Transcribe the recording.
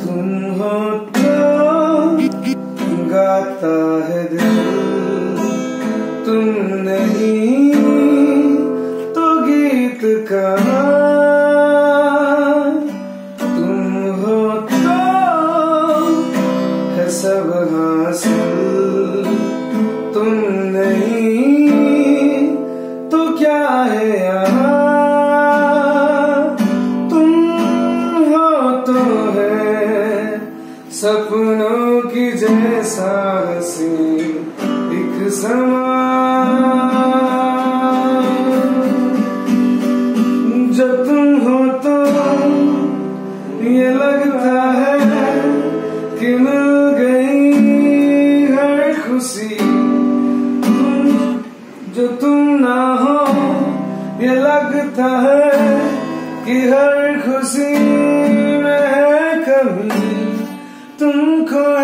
तुम हो तो गाता है दिल, तुम नहीं तो गीत कहाँ। तुम हो तो है सब हासिल, तुम नहीं तो क्या है यहाँ। तुम हो तो है सपनों की जैसा हंसी एक समा। जब तुम हो तो ये लगता है कि मिल गई हर खुशी। जो तुम ना हो ये लगता है कि हर खुशी में है कमी। तुमको